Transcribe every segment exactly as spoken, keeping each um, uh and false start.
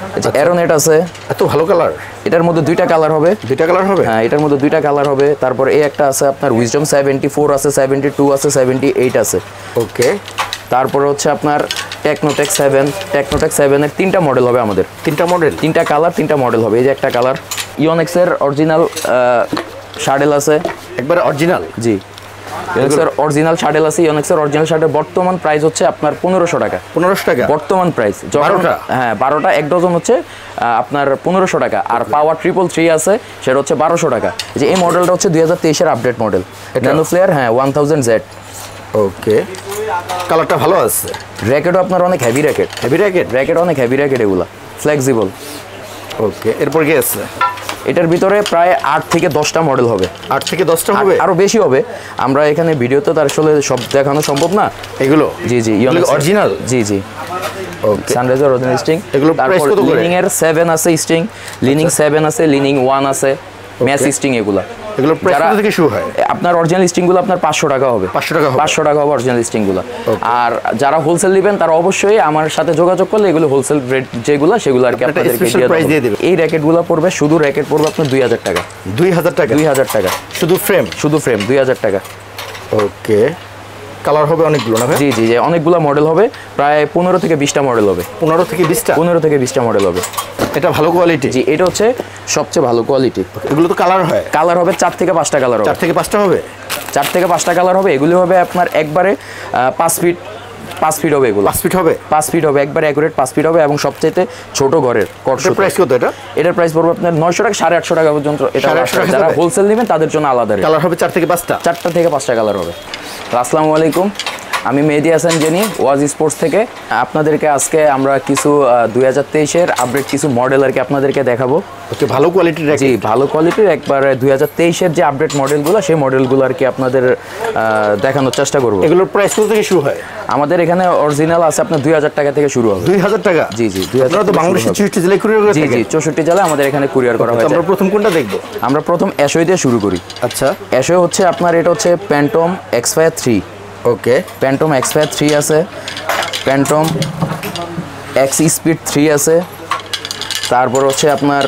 এরোনেট আছে। এত ভালো কালার। এটার মধ্যে দুইটা কালার হবে। দুইটা কালার হবে? হ্যাঁ, এটার মধ্যে দুইটা কালার হবে। তারপর এই একটা আছে আপনার উইজডম সেভেন্টি ফোর আছে, সেভেন্টি টু আছে, সেভেন্টি এইট আছে। ওকে। তারপরে হচ্ছে আপনার টেকনোটেক সেভেন, টেকনোটেক সেভেনের তিনটা মডেল হবে আমাদের। তিনটা মডেল, তিনটা কালার, তিনটা মডেল হবে। এই যে একটা কালার ইওনেক্সের অরিজিনাল শাডেল আছে, একবারে অরিজিনাল। জি, ইওনেক্সের অরিজিনাল শাডেল আছে। ইওনেক্সের অরিজিনাল শাডেল বর্তমান প্রাইস হচ্ছে আপনার পনেরোশো টাকা। পনেরোশো টাকা বর্তমান প্রাইস। বারোটা? হ্যাঁ, বারোটা এক ডজন হচ্ছে আপনার পনেরোশো টাকা। আর পাওয়ার ট্রিপল থ্রি আছে, সেটা হচ্ছে বারোশো টাকা। যে এই মডেলটা হচ্ছে দুই হাজার তেইশের আপডেট মডেল ন্যানো ফ্লেয়ার। হ্যাঁ, ওয়ান থাউজেন্ড জেড। ওকে, কালারটা ভালো আছে। র্যাকেটও আপনার অনেক heavy racket. Heavy racket? Racket অনেক হেভি র্যাকেট, এগুলা ফ্লেক্সিবল। ওকে, এরপর কি আছে? এটার ভিতরে প্রায় আট থেকে দশটা মডেল হবে। আট থেকে দশটা হবে? আরো বেশি হবে। আমরা এখানে ভিডিওতে তার আসলে সব দেখানো সম্ভব না। এগুলো? জি জি, অরিজিনাল। জি জি, ওকে। সানরাইজার অরিজিনাল স্ট্রিং। এগুলো প্রাইস কত করে? লিনিং এর সেভেন আছে স্ট্রিং, লিনিং সেভেন আছে, লিনিং ওয়ান আছে, ম্যাচ স্ট্রিং। এগুলা এগুলো প্রাইস কত থেকে শুরু হয়? আপনার অরিজিনাল স্ট্রিংগুলো আপনার পাঁচশো টাকা হবে। পাঁচশো টাকা হবে? পাঁচশো টাকা হবে অরিজিনাল স্ট্রিংগুলো। আর যারা হোলসেল নেবেন তারা অবশ্যই আমার সাথে যোগাযোগ করলে এগুলো হোলসেল রেট যেগুলো সেগুলো আর কি আপনাদেরকে দিয়ে দেব। এই র্যাকেটগুলো পড়বে, শুধু র্যাকেট পড়বে আপনার দুই হাজার টাকা। দুই হাজার টাকা? দুই হাজার টাকা শুধু ফ্রেম? শুধু ফ্রেম দুই হাজার টাকা। ওকে, কালার হবে অনেকগুলো না? জি জি, অনেকগুলো মডেল হবে, প্রায় পনেরো থেকে বিশটা মডেল হবে। পনেরো থেকে বিশটা? পনেরো থেকে বিশটা মডেল হবে। এটা ভালো কোয়ালিটি? জি, এটা হচ্ছে সবচেয়ে ভালো কোয়ালিটি। এগুলো তো কালার হয়? কালার হবে চার থেকে পাঁচটা কালার হবে। চার থেকে পাঁচটা হবে? চার থেকে পাঁচটা কালার হবে। এগুলি হবে আপনার একবারে পাঁচ ফিট পাঁচ ফিট হবে। এগুলো পাঁচ ফিট হবে? পাঁচ ফিট হবে, একবার অ্যাকুরেট পাঁচ ফিট হবে। এবং সবচেয়ে ছোট ঘরের কটসুতা। প্রাইস কত এটা? এটার প্রাইস পড়বে আপনার নয়শো টাকা, সাড়ে আটশো টাকা পর্যন্ত। এটা যারা হোলসেল নেবেন তাদের জন্য আলাদা। কালার হবে চার থেকে পাঁচটা? চারটা থেকে পাঁচটা কালার হবে। আসসালামু আলাইকুম, আমি মেহেদি হাসান জেনি, ওয়াজ স্পোর্টস থেকে। আপনাদেরকে আজকে আমরা কিছু দুই হাজার তেইশের আপডেট কিছু মডেল আর কি আপনাদেরকে দেখাবো। ওকে, ভালো কোয়ালিটির? জি, ভালো কোয়ালিটির। একবার দুই হাজার তেইশের যে আপডেট মডেলগুলো সেই মডেলগুলো আর কি আপনাদের দেখানোর চেষ্টা করবো। এগুলোর প্রাইস কত থেকে শুরু হয়? আমাদের এখানে অরিজিনাল আছে আপনার দুই হাজার টাকা থেকে শুরু হবে। দুই হাজার টাকা? জি জি, দুই হাজার। তো বাংলাদেশের চৌষট্টি জেলায় কুরিয়ার করে? জি জি, চৌষট্টি জেলায় আমাদের এখানে কুরিয়ার করা হয়। আমরা প্রথম কোনটা দেখবো? আমরা প্রথম অ্যাশোয় দিয়ে শুরু করি। আচ্ছা, অ্যাশোয় হচ্ছে আপনার এটা হচ্ছে Phantom expire three. Okay, Phantom expire three আছে, প্যান্টম এক্স স্পিড থ্রি আছে। তারপর হচ্ছে আপনার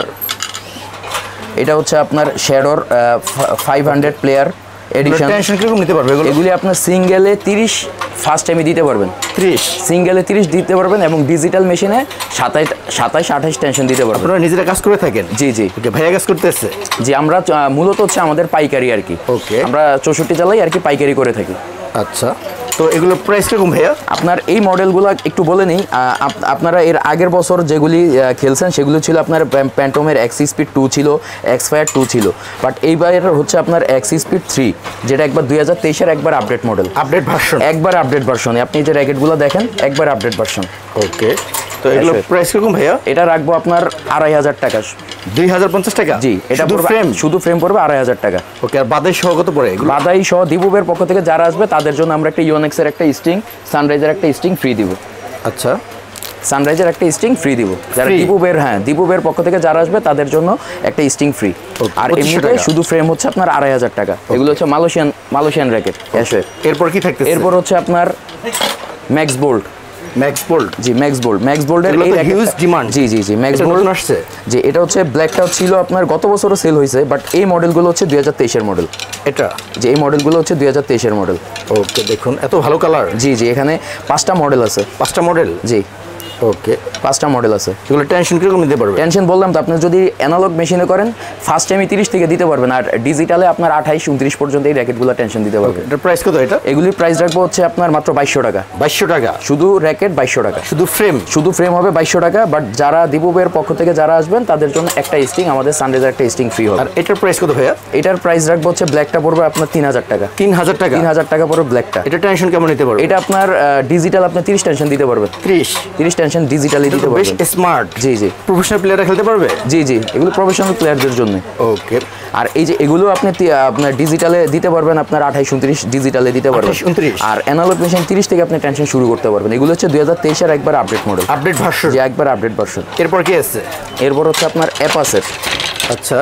এটা হচ্ছে আপনার শ্যাডোর five hundred player edition. Tension কিরকম নিতে পারবে এগুলো? এগুলি আপনার সিঙ্গেলে তিরিশ ফার্স্ট টাইমে দিতে পারবেন। ত্রিশ সিঙ্গেলে তিরিশ দিতে পারবেন এবং ডিজিটাল মেশিনে সাতাইশ সাতাইশ আঠাইশ টেনশন দিতে পারবেন। আপনারা নিজেরা কাজ করে থাকেন? জি জি। ওকে, ভাইয়া কাজ করতেছে? জি, আমরা মূলত হচ্ছে আমাদের পাইকারি আর কি। ওকে, আমরা চৌষট্টি জেলায় আর কি পাইকারি করে থাকি। আচ্ছা, তো এগুলোর প্রাইস কিরকম ভাইয়া? আপনার এই মডেলগুলো একটু বলে নিই। আপনারা এর আগের বছর যেগুলি খেলছেন সেগুলো ছিল আপনার প্যান্টমের এক্স স্পিড টু ছিল, এক্সপায়ার টু ছিল। বাট এইবার হচ্ছে আপনার এক্স স্পিড থ্রি, যেটা একবার দুই হাজার তেইশের একবার আপডেট মডেল, আপডেট ভার্সন, একবার আপডেট ভার্সন। আপনি যে র্যাকেটগুলো দেখেন একবার আপডেট ভার্সন। ওকে, তো এগুলোর প্রাইস কিরকম ভাইয়া? এটা রাখবো আপনার আড়াই হাজার টাকা। দুই হাজার পঞ্চাশ টাকা? জি, এটা ফ্রেম, শুধু ফ্রেম পড়বে আড়াই হাজার টাকা। ওকে, আর বাদাই সহ কত পড়ে? বাদাই সহ দিবুবের পক্ষ থেকে যারা আসবে তাদের জন্য আমরা একটা ইওনেক্সের একটা স্ট্রিং, সানরাইজার একটা স্ট্রিং ফ্রি দিব। আচ্ছা, সানরাইজার একটা স্ট্রিং ফ্রি দিব যারা দিবুবের, হ্যাঁ দিবুবের পক্ষ থেকে যারা আসবে তাদের জন্য একটা স্ট্রিং ফ্রি। আর এমনিতে শুধু ফ্রেম হচ্ছে আপনার আড়াই হাজার টাকা। এগুলো হচ্ছে মালয়েশিয়ান মালয়েশিয়ান র্যাকেট। এরপর কি থাকতেছে? এরপর হচ্ছে আপনার ম্যাক্স বোল্ট। Max Bolt? জি, ম্যাক্স বোল্ট। ম্যাক্স বোল্টের এই হিউজ ডিমান্ড। জি জি জি, ম্যাক্স বোল্ট আসছে। জি, এটা হচ্ছে ব্ল্যাকটাও ছিল আপনার গত বছরও সেল হয়েছে, বাট এই মডেলগুলো হচ্ছে দুই হাজার তেইশের মডেল। এটা যে এই মডেলগুলো হচ্ছে দুই হাজার তেইশের মডেল। ওকে, দেখুন এত ভালো কালার। জি জি, এখানে পাঁচটা মডেল আছে। পাঁচটা মডেল? জি। ওকে, পাঁচটা মডেল আছে। এগুলো টেনশন কিরকম নিতে পারবে? টেনশন বললাম তো, আপনি যদি অ্যানালগ মেশিনে করেন ফার্স্ট টাইমে তিরিশ থেকে দিতে পারবেন, আর ডিজিটালে আপনার আঠাইশ উনত্রিশ পর্যন্ত এই র্যাকেটগুলো টেনশন দিতে পারবেন। এটার প্রাইস কত? এটা এগুলির প্রাইস রাখবো হচ্ছে আপনার মাত্র বাইশশো টাকা। বাইশশো টাকা শুধু র্যাকেট, বাইশশো টাকা শুধু ফ্রেম। শুধু ফ্রেম হবে বাইশশো টাকা। বাট যারা দিবুবের পক্ষ থেকে যারা আসবেন তাদের জন্য একটা স্ট্রিং, আমাদের সানরাইজার একটা স্ট্রিং ফ্রি হবে। আর এটার প্রাইস কত ভাইয়া? এটার প্রাইস রাখবো হচ্ছে ব্ল্যাকটা পড়বে আপনার তিন হাজার টাকা। তিন হাজার টাকা? তিন হাজার টাকা পড়বে ব্ল্যাকটা। এটা টেনশন কেমন নিতে পারবে? এটা আপনার ডিজিটাল আপনি তিরিশ টেনশন দিতে পারবেন। ত্রিশ তিরিশ টেনশন ডিজিটালি দিতে পারবেন। বেশ স্মার্ট। জি জি, প্রফেশনাল প্লেয়াররা খেলতে পারবে? জি জি, এগুলো প্রফেশনাল প্লেয়ারদের জন্য। ওকে, আর এই যে এগুলো আপনি আপনার ডিজিটালে দিতে পারবেন, আপনার আঠাইশ উনত্রিশ ডিজিটালে দিতে পারবেন। আর অ্যানালগ মেশিন তিরিশ থেকে আপনি টেনশন শুরু করতে পারবেন। এগুলো হচ্ছে দুই হাজার তেইশের একবার আপডেট মডেল, আপডেট ভার্সন। যে একবার আপডেট ভার্সন। এরপর কি আছে? এরপর হচ্ছে আপনার অ্যাপাসের। আচ্ছা,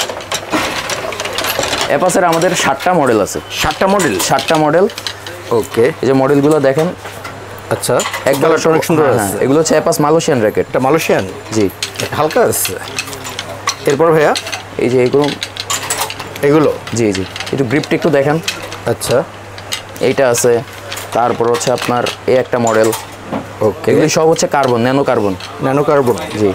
অ্যাপাসের আমাদের ষাটটা মডেল আছে। ষাটটা মডেল? ষাটটা মডেল। ওকে, এই যে মডেলগুলো দেখেন, আচ্ছা, এক কালারটা অনেক সুন্দর আছে। এগুলো হচ্ছে অ্যাপাস মালয়েশিয়ান র্যাকেট। এটা মালয়েশিয়ান? জি, হালকা আছে। এরপর ভাইয়া এই যে এগুলো এগুলো জি জি একটু গ্রিপটা একটু দেখেন। আচ্ছা, এইটা আছে, তারপর হচ্ছে আপনার এই একটা মডেল। ওকে, এগুলি সব হচ্ছে carbon, nano carbon. Nano carbon, জি।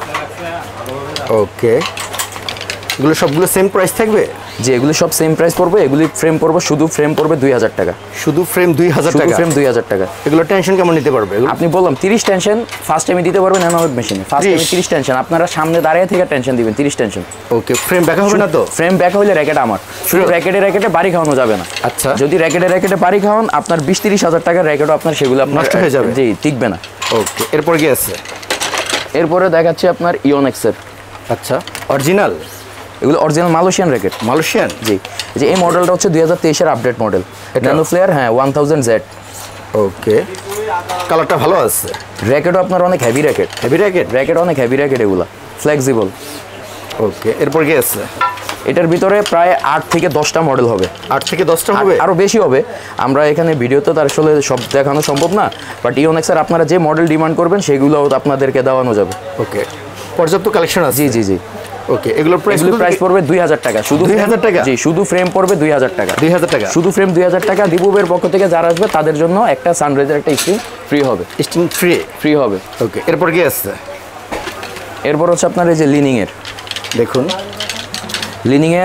ওকে, এগুলো সবগুলো সেম প্রাইস থাকবে? জি, এগুলি সব সেম প্রাইস পড়বে। এগুলি ফ্রেম পড়বে, শুধু ফ্রেম পড়বে দুই হাজার টাকা। শুধু ফ্রেম দুই হাজার টাকা? ফ্রেম দুই হাজার টাকা। এগুলো টেনশন কেমন নিতে পারবে? আপনি বললাম তিরিশ টেনশন ফার্স্ট টাইমে দিতে পারবেন ন্যানো মেশিনে। ফার্স্ট টাইমে তিরিশ টেনশন, আপনারা সামনে দাঁড়িয়ে থেকে টেনশন দিবেন তিরিশ টেনশন। ওকে, ফ্রেম ব্যাক হবে না তো? ফ্রেম ব্যাক হইলে র্যাকেট আমার, শুধু র্যাকেটে র্যাকেটে বাড়ি খাওয়ানো যাবে না। আচ্ছা, যদি র্যাকেটে র্যাকেটে বাড়ি খাওয়ান আপনার বিশ তিরিশ হাজার টাকার র্যাকেটও আপনার সেগুলো আপনার নষ্ট হয়ে যাবে। জি, টিকবে না। ওকে, এরপর কি আছে? এরপরে দেখাচ্ছি আপনার ইওনেক্সের। আচ্ছা, অরিজিনাল? এগুলো অরিজিনাল মালয়েশিয়ান র্যাকেট। মালয়েশিয়ান? জি, যে এই মডেলটা হচ্ছে দুই হাজার তেইশের আপডেট মডেল, ন্যানো ফ্লেয়ার। হ্যাঁ, ওয়ান থাউজেন্ড জেড। ওকে, কালারটা ভালো আছে। র্যাকেটও আপনার অনেক heavy racket. Heavy racket? Racket অনেক হেভি র্যাকেট, এগুলো ফ্লেক্সিবল। ওকে, এরপর কি আছে? এটার ভিতরে প্রায় আট থেকে দশটা মডেল হবে। আট থেকে দশটা হবে? আরও বেশি হবে। আমরা এখানে ভিডিওতে তার আসলে সব দেখানো সম্ভব না, বাট ইওনেক্সের আপনারা যে মডেল ডিমান্ড করবেন সেগুলো আপনাদেরকে দেওয়ানো যাবে। ওকে, পর্যাপ্ত কালেকশন আছে? জি জি জি। ওকে, এগুলোর প্রাইস? এগুলোর প্রাইস পড়বে দুই হাজার টাকা। শুধু দুই হাজার টাকা? জি, শুধু ফ্রেম পড়বে দুই হাজার টাকা। দুই হাজার টাকা? শুধু ফ্রেম দুই হাজার টাকা। দিবুবের পক্ষ থেকে যারা আসবে তাদের জন্য একটা সানরাইজের একটা স্ক্রিন ফ্রি হবে। Screen free? ফ্রি হবে। ওকে, এরপর কি আছে? এরপর হচ্ছে আপনার এই যে লিনিং এর, দেখুন লিনিং এর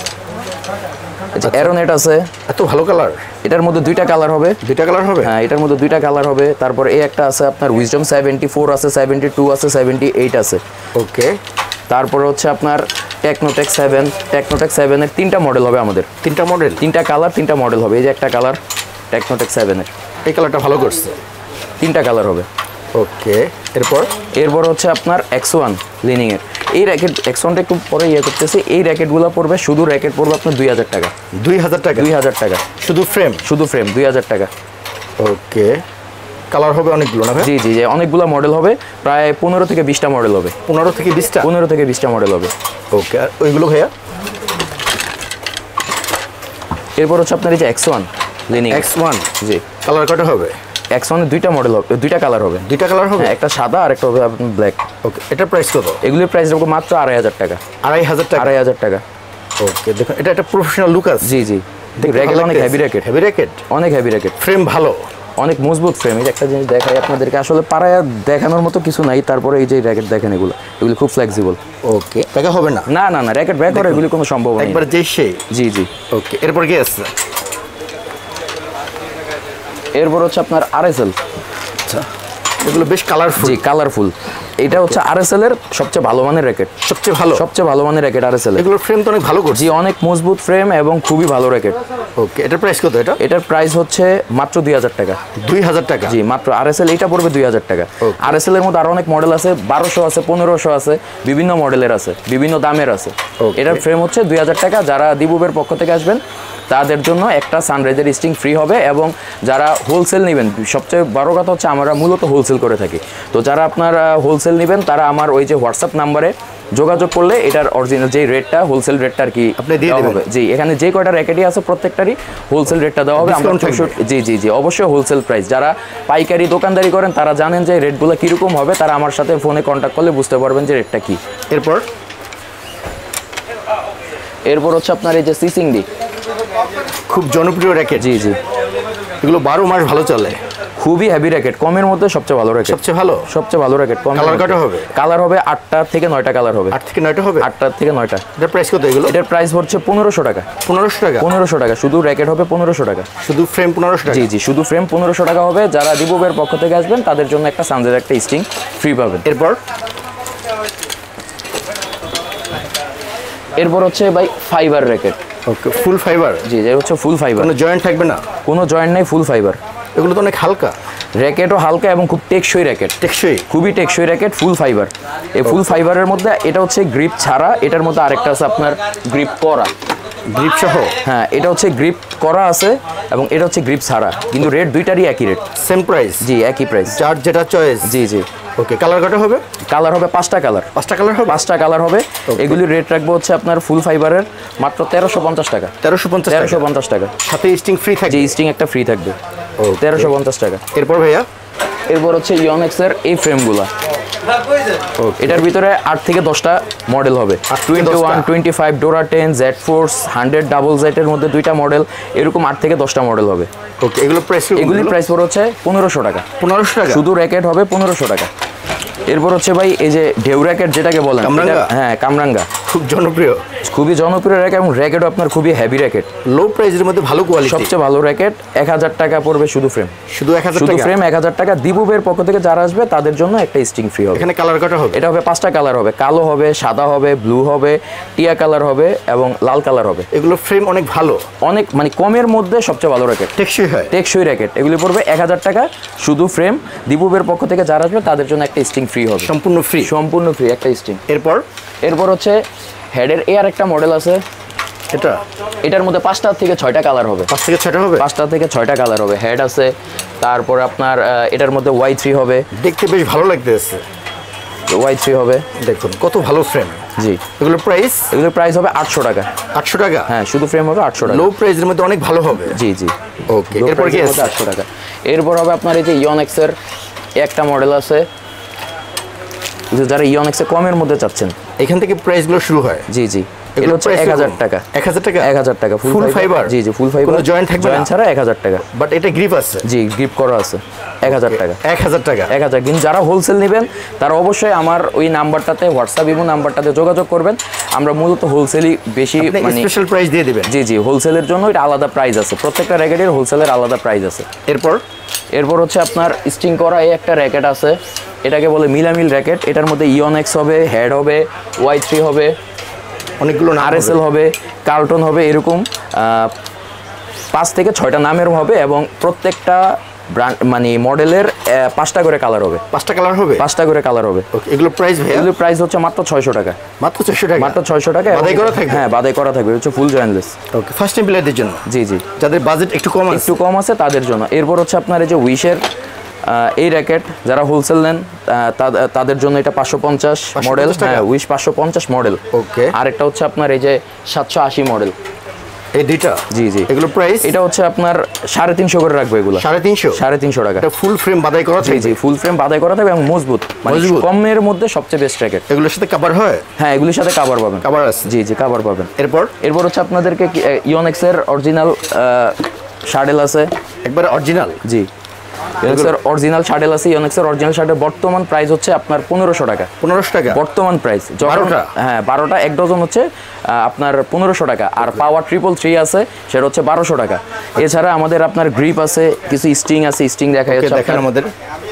অ্যারোনেট আছে। এত ভালো কালার? এটার মধ্যে দুইটা কালার হবে। দুইটা কালার হবে? হ্যাঁ, এটার মধ্যে দুইটা কালার হবে। তারপর এই একটা আছে আপনার উইজডম সেভেন্টি ফোর আছে, সেভেন্টি টু আছে, সেভেন্টি এইট আছে। ওকে, তারপরে হচ্ছে আপনার টেকনোটেক সেভেন। টেকনোটেক সেভেনের তিনটা মডেল হবে আমাদের। তিনটা মডেল? তিনটা কালার, তিনটা মডেল হবে। এই যে একটা কালার টেকনোটেক সেভেনের, এই কালারটা ভালো করছে। তিনটা কালার হবে। ওকে, এরপর? এরপর হচ্ছে আপনার এক্স ওয়ান লিনিংয়ের। এই র্যাকেট এক্স ওয়ানটা একটু পরে ইয়ে করতেছি। এই র্যাকেটগুলো পড়বে, শুধু র্যাকেট পড়বে আপনার দুই হাজার টাকা। দুই হাজার টাকা? দুই হাজার টাকা শুধু ফ্রেম? শুধু ফ্রেম দুই হাজার টাকা। ওকে, কালার হবে অনেকগুলো না? জি জি জি, অনেকগুলো মডেল হবে, প্রায় পনেরো থেকে বিশটা মডেল হবে। পনেরো থেকে বিশটা? পনেরো থেকে বিশটা মডেল হবে। ওকে, আর ওইগুলো ভাইয়া? এরপর হচ্ছে আপনার এই যে X one Li Ning. X one? জি। কালার কটা হবে? এক্স ওয়ানের দুইটা মডেল হবে, দুইটা কালার হবে। দুইটা কালার হবে? একটা সাদা আর একটা হবে আপনার ব্ল্যাক। ওকে, এটার প্রাইস কত? এগুলির প্রাইস রাখবো মাত্র আড়াই হাজার টাকা। আড়াই হাজার টাকা? আড়াই হাজার টাকা। ওকে, দেখুন এটা একটা প্রফেশনাল লুক আছে। জি জি, র্যাকেট অনেক হেভি র্যাকেট। Heavy racket? অনেক হেভি র্যাকেট। ফ্রেম ভালো? অনেক মজবুত ফ্রেম। এই একটা জিনিস দেখাই আপনাদেরকে, আসলে পাড়ায় দেখানোর মতো কিছু নাই। তারপরে এই যে র্যাকেট দেখেন, এগুলো এগুলো খুব ফ্লেক্সিবল। ওকে, ব্যাক হবে না? না না না, র্যাকেট ব্যাক করে এগুলি কোনো সম্ভব না একবার যেই সেই। জি জি। ওকে, এরপর কি আছে? এরপর হচ্ছে আপনার আরএসএল। আচ্ছা, এগুলো বেশ কালারফুল। জি, কালারফুল। এটা হচ্ছে আরএসএল এর সবচেয়ে ভালো মানের র্যাকেট। সবচেয়ে ভালো? সবচেয়ে ভালো মানের র্যাকেট আরএসএল। এগুলোর ফ্রেম তো অনেক ভালো করছে। জি, অনেক মজবুত ফ্রেম এবং খুবই ভালো র্যাকেট। ওকে, এটার প্রাইস কত? এটা এটার প্রাইস হচ্ছে মাত্র দুই হাজার টাকা। দুই হাজার টাকা? জি, মাত্র। আরএসএল এইটা পড়বে দুই হাজার টাকা। আরএসএল এর মধ্যে আরো অনেক মডেল আছে, বারোশো আছে, পনেরোশো আছে, বিভিন্ন মডেলের আছে, বিভিন্ন দামের আছে। এটার ফ্রেম হচ্ছে দুই হাজার টাকা। যারা দিবুবের পক্ষ থেকে আসবেন তাদের জন্য একটা সানরাইজের স্টিং ফ্রি হবে, এবং যারা হোলসেল নেবেন, সবচেয়ে বড় কথা হচ্ছে আমরা মূলত হোলসেল করে থাকি। তো যারা আপনার হোলসেল নেবেন তারা আমার ওই যে হোয়াটসঅ্যাপ নাম্বারে যোগাযোগ করলে এটার অরিজিনাল যে রেটটা, হোলসেল রেটটা আর কি আপনি দিয়ে দেবেন। জি, এখানে যে কয়টা র্যাকেটই আছে প্রত্যেকটারই হোলসেল রেটটা দেওয়া হবে। আমরা জি জি জি অবশ্যই হোলসেল প্রাইস। যারা পাইকারি দোকানদারি করেন তারা জানেন যে রেটগুলো কীরকম হবে, তারা আমার সাথে ফোনে কন্ট্যাক্ট করলে বুঝতে পারবেন যে রেটটা কী। এরপর? এরপর হচ্ছে আপনার এই যে সিসিংডি, খুব জনপ্রিয় র্যাকেট। জি জি, এগুলো বারো মাস ভালো চলে। খুবই হেভি র্যাকেট, কমের মধ্যে সবচেয়ে ভালো র্যাকেট। সবচেয়ে ভালো? সবচেয়ে ভালো র্যাকেট। কালার কটা হবে? কালার হবে আটটা থেকে নয়টা কালার হবে। আট থেকে নয়টা হবে? আটটা থেকে নয়টা। এটার প্রাইস কত? এগুলো এটার প্রাইস হচ্ছে পনেরোশো টাকা। পনেরোশো টাকা? পনেরোশো টাকা শুধু র্যাকেট হবে, পনেরোশো টাকা শুধু ফ্রেম পনেরোশো টাকা? জি জি, শুধু ফ্রেম পনেরোশো টাকা হবে। যারা দিবুবের পক্ষ থেকে আসবেন তাদের জন্য একটা সানজের একটা স্টিং ফ্রি পাবেন। এরপর? এরপর হচ্ছে ভাই fibre racket. Okay, full fibre? জি, যে হচ্ছে ফুল ফাইবার। কোনো জয়েন্ট থাকবে না? কোনো জয়েন্ট নেই, ফুল ফাইবার। এগুলো তো অনেক হালকা। র্যাকেটও হালকা এবং খুব টেকসই র্যাকেট। টেকসই? খুবই টেকসই র্যাকেট, ফুল ফাইবার। এই ফুল ফাইবারের মধ্যে এটা হচ্ছে গ্রিপ ছাড়া, এটার মধ্যে আরেকটা আছে আপনার গ্রিপ করা। গ্রিপ সহ? হ্যাঁ, এটা হচ্ছে গ্রিপ করা আছে এবং এটা হচ্ছে গ্রিপ ছাড়া, কিন্তু রেট দুইটারই একই রেট। Same price? জি, একই প্রাইস। যার যেটা চয়েস? জি জি। ওকে, কালার কটা হবে? কালার হবে পাঁচটা কালার। পাঁচটা কালার হবে? পাঁচটা কালার হবে। এগুলির রেট রাখবো হচ্ছে আপনার ফুল ফাইবারের মাত্র তেরোশো পঞ্চাশ টাকা। তেরোশো পঞ্চাশ? তেরোশো পঞ্চাশ টাকা। সাথে স্টিং ফ্রি থাকবে? জি, স্টিং একটা ফ্রি থাকবে। তেরোশো পঞ্চাশ টাকা। এরপর ভাইয়া? এরপর হচ্ছে ইয়নেক্সের এই ফ্রেমগুলো, এটার ভিতরে আট থেকে দশটা মডেল হবে। Twenty one twenty five Duora ten Z force hundred double জেটের মধ্যে দুইটা মডেল, এরকম আট থেকে দশটা মডেল হবে। ওকে, এগুলো প্রাইস এগুলির প্রাইস পড়ে হচ্ছে পনেরোশো টাকা। পনেরোশো টাকা শুধু র্যাকেট হবে পনেরোশো টাকা। এরপর হচ্ছে ভাই এই যে ঢেউ র্যাকেট যেটাকে বলেন, হ্যাঁ কামরাঙ্গা, খুব জনপ্রিয়, খুবই জনপ্রিয় র্যাকেট এবং র্যাকেটও আপনার খুবই হেভি র্যাকেট, লো প্রাইসের মধ্যে ভালো কোয়ালিটি, সবচেয়ে ভালো র্যাকেট। এক হাজার টাকা পড়বে শুধু ফ্রেম, শুধু এক হাজার শুধু টাকা ফ্রেম এক হাজার টাকা। দিবুবের পক্ষ থেকে যারা আসবে তাদের জন্য একটা স্টিং ফ্রি হবে। এখানে কালার কটা হবে? এটা হবে পাঁচটা কালার হবে, কালো হবে, সাদা হবে, ব্লু হবে, টিয়া কালার হবে এবং লাল কালার হবে। এগুলো ফ্রেম অনেক ভালো, অনেক মানে কমের মধ্যে সবচেয়ে ভালো র্যাকেট, টেকসই হয়, টেকসই র্যাকেট। এগুলি পড়বে এক হাজার টাকা শুধু ফ্রেম। দিবুবের পক্ষ থেকে যারা আসবে তাদের জন্য একটা স্টিং ফ্রি হবে, সম্পূর্ণ ফ্রি, সম্পূর্ণ ফ্রি একটা স্টিং। এরপর এরপর হচ্ছে হেডের এ আর একটা মডেল আছে, এটা এটার মধ্যে পাঁচটা থেকে ছয়টা কালার হবে, পাঁচ থেকে ছয়টা হবে, পাঁচটা থেকে ছয়টা কালার হবে। হেড আছে, তারপর আপনার এটার মধ্যে ওয়াই থ্রি হবে, দেখতে বেশ ভালো লাগতেছে, ওয়াই থ্রি হবে, দেখুন কত ভালো ফ্রেম। জি, এগুলো প্রাইস এগুলোর প্রাইস হবে আটশো টাকা। আটশো টাকা? হ্যাঁ, শুধু ফ্রেম হবে আটশো টাকা, লো প্রাইসের মধ্যে অনেক ভালো হবে। জি জি, ওকে, এরপর কি আছে? আটশো টাকা। এরপর হবে আপনার এই যে ইয়নেক্সের একটা মডেল আছে, যারা ইয়নেক্সে কমের মধ্যে চাচ্ছেন, এখান থেকে প্রাইসগুলো শুরু হয়। জি জি, এটা হচ্ছে এক হাজার টাকা। এক হাজার টাকা? এক হাজার টাকা ফুল ফাইবার? জি জি, ফুল ফাইবার, কোনো জয়েন্ট থাকবে না? জয়েন্ট ছাড়া এক হাজার টাকা। বাট এটা গ্রিপ আছে? জি, গ্রিপ করা আছে। এক হাজার টাকা, এক হাজার টাকা, এক হাজার। কিন্তু যারা হোলসেল নেবেন তারা অবশ্যই আমার ওই নাম্বারটাতে, হোয়াটসঅ্যাপ ইমো নাম্বারটাতে যোগাযোগ করবেন। আমরা মূলত হোলসেলই বেশি, মানে স্পেশাল প্রাইস দিয়ে দিবেন। জি জি, হোলসেলের জন্য এটা আলাদা প্রাইস আছে, প্রত্যেকটা র্যাকেটের হোলসেলের আলাদা প্রাইস আছে। এরপর এরপর হচ্ছে আপনার স্টিং করা এই একটা র্যাকেট আছে, এটাকে বলে মিলামিল র্যাকেট। এটার মধ্যে ইয়নেক্স হবে, হেড হবে, ওয়াই থ্রি হবে, অনেকগুলো আর এস এল হবে, কার্টন হবে, এরকম পাঁচ থেকে ছয়টা নামের হবে এবং প্রত্যেকটা ব্র্যান্ড মানে মডেলের পাঁচটা করে কালার হবে। পাঁচটা কালার হবে? পাঁচটা করে কালার হবে। ওকে, এগুলো প্রাইস ভাই? এগুলো প্রাইস হচ্ছে মাত্র ছয়শো টাকা। মাত্র ছয়শো টাকা? মাত্র ছয়শো টাকা। বাদাই করা থাকবে? হ্যাঁ, বাদাই করা থাকবে, হচ্ছে full jointless. Okay, first time প্লেয়ারদের জন্য? জি জি, যাদের বাজেট একটু কম আছে, একটু কম আছে তাদের জন্য। এরপর হচ্ছে আপনার এই যে উইশের এই র্যাকেট, যারা হোলসেল নেন তাদের জন্য এটা পাঁচশো পঞ্চাশ মডেল। হ্যাঁ, উইশ পাঁচশো পঞ্চাশ মডেল। ওকে, আরেকটা হচ্ছে আপনার এই যে সাতশো আশি মডেল, এই দুইটা? জি জি। এগুলো প্রাইস? এটা হচ্ছে আপনার সাড়ে তিনশো করে রাখবো। এগুলো সাড়ে তিনশো সাড়ে তিনশো টাকা। এটা ফুল ফ্রেম বাদাই করা থাকবে? জি, ফুল ফ্রেম বাদাই করা থাকবে এবং মজবুত, মানে কমের মধ্যে সবচেয়ে বেস্ট র্যাকেট। এগুলোর সাথে কভার হয়? হ্যাঁ, এগুলোর সাথে কভার পাবেন। কভার আছে? জি জি, কভার পাবেন। এরপর এরপর হচ্ছে আপনাদেরকে ইয়নেক্সের অরিজিনাল শার্টেল আছে, একবারে অরিজিনাল। জি, ইয়নেক্সের অরিজিনাল শার্টেল আছে। ইয়নেক্সের অরিজিনাল শার্টের বর্তমান প্রাইস হচ্ছে আপনার পনেরোশো টাকা। পনেরোশো টাকা বর্তমান প্রাইস। বারোটা? হ্যাঁ, বারোটা, এক ডজন হচ্ছে আপনার পনেরোশো টাকা। আর পাওয়ার ট্রিপল থ্রি আছে, সেটা হচ্ছে বারোশো টাকা। এছাড়া আমাদের আপনার গ্রিপ আছে, কিছু স্টিং আছে, স্টিং দেখা যাচ্ছে আমাদের।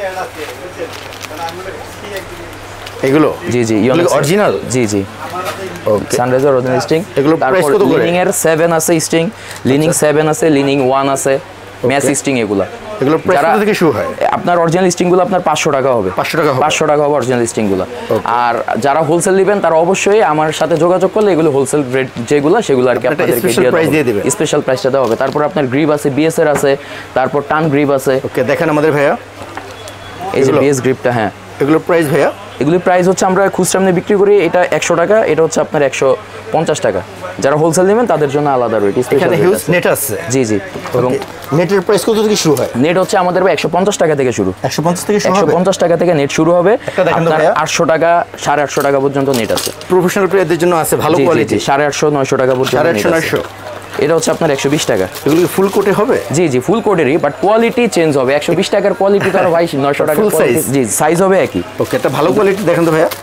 এগুলো জি জি, ইয়নেক্স অরিজিনাল। জি জি, ওকে, সানরাইজার অরিজিনাল স্টিং। এগুলো প্রাইস কত করে? লিনিং এর সেভেন আছে স্টিং, লিনিং সেভেন আছে, লিনিং ওয়ান আছে, ম্যাচ স্টিং। এগুলো এগুলো প্রাইস কত থেকে শুরু হয়? আপনার অরিজিনাল স্টিংগুলো আপনার পাঁচশো টাকা হবে। পাঁচশো টাকা হবে? পাঁচশো টাকা হবে অরিজিনাল স্টিংগুলো। আর যারা হোলসেল নেবেন তারা অবশ্যই আমার সাথে যোগাযোগ করলে এগুলো হোলসেল রেট যেগুলো সেগুলো আর কি আপনাদেরকে দিয়ে দেবে, স্পেশাল প্রাইসটা দেওয়া হবে। তারপর আপনার গ্রিপ আছে, বিএস এর আছে, তারপর টান গ্রিপ আছে। ওকে, দেখেন আমাদের ভাইয়া এই যে বিএস গ্রিপটা। হ্যাঁ, এগুলো প্রাইস ভাইয়া? এগুলোর প্রাইস হচ্ছে আমরা খুচরা নিয়ে বিক্রি করি, এটা একশো টাকা, এটা হচ্ছে আপনার একশো পঞ্চাশ টাকা। যারা হোলসেল নেবেন তাদের জন্য আলাদা রেট। এখানে হিউজ নেট আছে? জি জি। এবং নেটের প্রাইস কত থেকে শুরু হয়? নেট হচ্ছে আমাদের একশো পঞ্চাশ টাকা থেকে শুরু। একশো পঞ্চাশ থেকে শুরু হবে? একশো পঞ্চাশ টাকা থেকে নেট শুরু হবে। আপনার আটশো টাকা সাড়ে আটশো টাকা পর্যন্ত নেট আছে। প্রফেশনাল প্লেয়ারদের জন্য আছে ভালো কোয়ালিটি, সাড়ে আটশো নয়শো টাকা পর্যন্ত। সাড়ে আটশো নয়শো। এটা হচ্ছে আপনার একশো বিশ টাকা। এগুলো কি ফুল কোটে হবে? জি জি, ফুল কোটেরই, বাট কোয়ালিটি চেঞ্জ হবে। একশো বিশ টাকার কোয়ালিটি তো আর ভাই নয়শো টাকা ফুল সাইজ। জি, সাইজ হবে একই। ওকে, এটা ভালো কোয়ালিটি দেখেন তো ভাইয়া।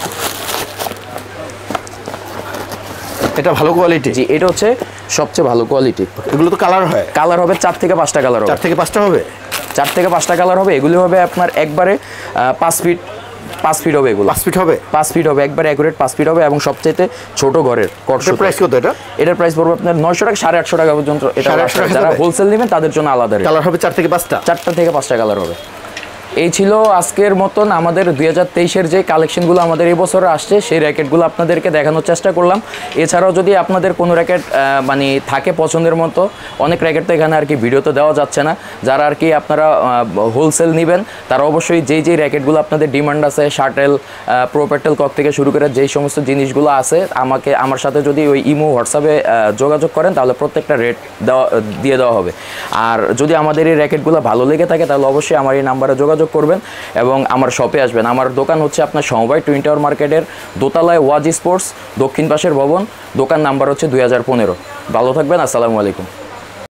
এটা ভালো কোয়ালিটি? জি, এটা হচ্ছে সবচেয়ে ভালো কোয়ালিটি। এগুলো তো কালার হয়? কালার হবে চার থেকে পাঁচটা কালার হবে। চার থেকে পাঁচটা হবে? চার থেকে পাঁচটা কালার হবে। এগুলি হবে আপনার একবারে পাঁচ ফিট পাঁচ ফিট হবে। এগুলো পাঁচ ফিট হবে? পাঁচ ফিট হবে, একবারে অ্যাকুরেট পাঁচ ফিট হবে এবং সবচেয়ে ছোট ঘরের কটস। প্রাইস কত এটা? এটার প্রাইস পড়বে আপনার নয়শো টাকা সাড়ে আটশো টাকা পর্যন্ত। এটা যারা হোলসেল নেবেন তাদের জন্য আলাদা রেট। কালার হবে চার থেকে পাঁচটা? চারটা থেকে পাঁচটা কালার হবে। এই ছিল আজকের মতন আমাদের দুই হাজার তেইশের যে কালেকশনগুলো আমাদের এই বছরে আসছে সেই র্যাকেটগুলো আপনাদেরকে দেখানোর চেষ্টা করলাম। এছাড়াও যদি আপনাদের কোনো র্যাকেট মানে থাকে পছন্দের মতো, অনেক র্যাকেট তো এখানে আর কি ভিডিওতে দেওয়া যাচ্ছে না, যারা আর কি আপনারা হোলসেল নেবেন তারা অবশ্যই যেই যেই র্যাকেটগুলো আপনাদের ডিমান্ড আছে, শার্টেল, প্রোপেটেল কক থেকে শুরু করে যেই সমস্ত জিনিসগুলো আছে আমাকে আমার সাথে যদি ওই ইমো হোয়াটসঅ্যাপে যোগাযোগ করেন তাহলে প্রত্যেকটা রেট দেওয়া দিয়ে দেওয়া হবে। আর যদি আমাদের এই র্যাকেটগুলো ভালো লেগে থাকে তাহলে অবশ্যই আমার এই নাম্বারে যোগাযোগ যোগাযোগ করবেন এবং আমার শপে আসবেন। আমার দোকান হচ্ছে আপনার সমবায় টুইন টাওয়ার মার্কেটের দোতলায় ওয়াজ স্পোর্টস, দক্ষিণ পাশের ভবন, দোকান নাম্বার হচ্ছে দুই হাজার পনেরো। ভালো থাকবেন, আসসালামু আলাইকুম।